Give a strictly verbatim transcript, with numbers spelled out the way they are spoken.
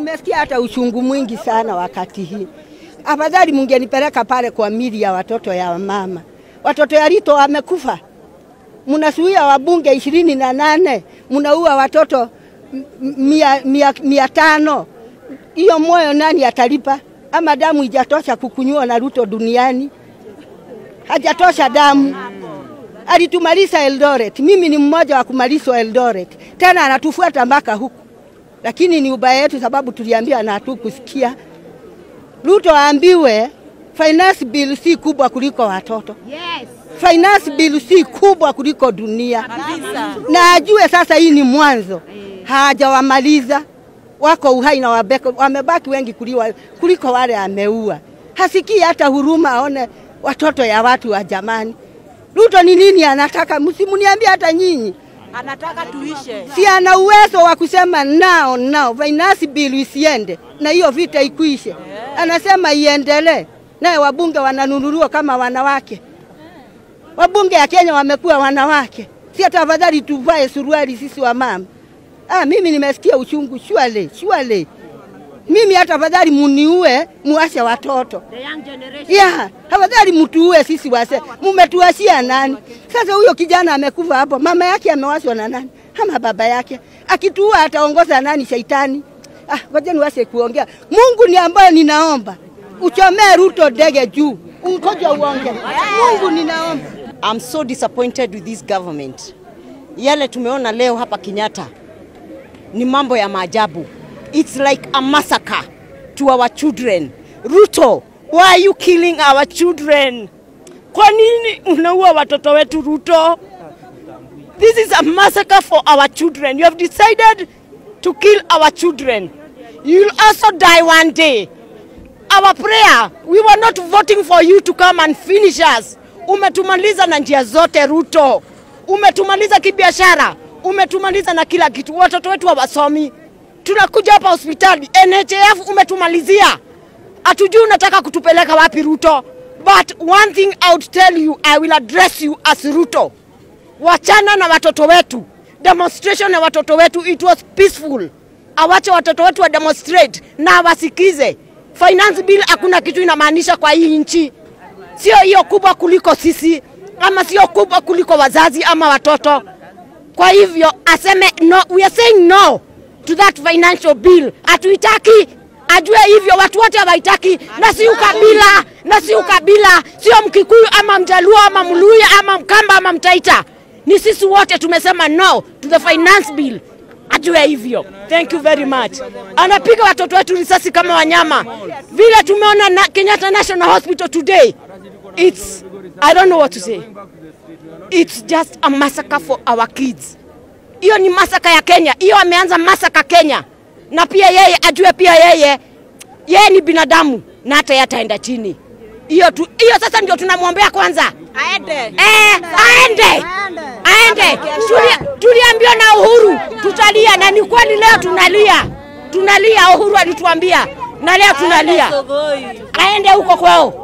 nimesikia hata uchungu mwingi sana wakati hii. Afadhali mungenipeleka pale kwa mili ya watoto ya mama. Watoto ya RUTO wamekufa. Mnasuia wabunge ishirini na nane, mnaua watoto mia, mia, mia tano. Hiyo moyo nani atalipa? Ama damu ijatosha kukunywa na RUTO duniani? Hajatosha damu. Alitumaliza Eldoret. Mimi ni mmoja wa kumalizwa Eldoret. Tena anatufuata mpaka huku. Lakini ni ubaya yetu sababu tuliambia na hatukusikia. RUTO aambiwe finance bill si kubwa kuliko watoto. Yes. Finance bill si kubwa kuliko dunia. Kabisa. Na ajue sasa hii ni mwanzo. Hajawamaliza. Wako uhai na wabeko, wamebaki wengi kuliwa, kuliko wale ameua. Hasikii hata huruma aone watoto ya watu wa jamani. RUTO ni nini anataka? Msimuniambia hata nyinyi. Anataka tuishe. Si ana uwezo wa kusema nao nao finance bill isiende na hiyo vita ikuishe. Anasema iendelee. Naye wabunge wananunuliwa kama wanawake. Wabunge ya Kenya wamekuwa wanawake. Si hata afadhali tuvae suruali sisi wa mama. Ah, mimi nimesikia uchungu shwale, shwale. Mimi hata afadhali muniue, muache watoto. The young generation. Yeah, afadhali mtuue sisi wase. Mumetuashia nani? Sasa huyo kijana amekufa hapo, mama yake amewashwa na nani? Ama baba yake. Akituua ataongoza nani? Shaitani. Ah, ngoja niwase kuongea. Mungu ni ambaye ninaomba. Uchomee RUTO dege juu. Ungoje uonge. Mungu ninaomba. I'm so disappointed with this government. Yale tumeona leo hapa Kenyatta ni mambo ya maajabu. It's like a massacre to our children. RUTO, why are you killing our children? Kwa nini unaua watoto wetu RUTO? This is a massacre for our children. You have decided to kill our children. You will also die one day. Our prayer, we were not voting for you to come and finish us. Umetumaliza na njia zote RUTO. Umetumaliza kibiashara. Umetumaliza na kila kitu. Watoto wetu hawasomi. Tunakuja hapa hospitali. N H F umetumalizia. Hatujui unataka kutupeleka wapi RUTO. But one thing I would tell you, I will address you as RUTO. Wachana na watoto wetu. Demonstration na watoto wetu, it was peaceful. Awache watoto wetu wa demonstrate na wasikize. Finance bill hakuna kitu inamaanisha kwa hii nchi. Sio hiyo kubwa kuliko sisi, ama sio kubwa kuliko wazazi ama watoto. Kwa hivyo aseme no, we are saying no to that financial bill. Atuitaki, ajue hivyo watu wote hawaitaki, na si ukabila, na si ukabila, sio Mkikuyu ama Mjaluo ama Mluya ama Mkamba ama Mtaita. Ni sisi wote tumesema no to the finance bill. Ajue hivyo. Thank you very much. Anapiga watoto wetu risasi kama wanyama. Vile tumeona na Kenyatta National Hospital today. It's, I don't know what to say. It's just a massacre for our kids. Hiyo ni massacre ya Kenya. Hiyo ameanza massacre Kenya. Na pia yeye ajue pia yeye yeye ni binadamu na hata yataenda chini. Hiyo tu, hiyo sasa ndio tunamwombea kwanza. Aende. Eh, aende. Aende. Tuliambiwa na Uhuru tutalia, na ni kweli leo tunalia. Tunalia, Uhuru alituambia. Na leo tunalia. Aende huko kwao.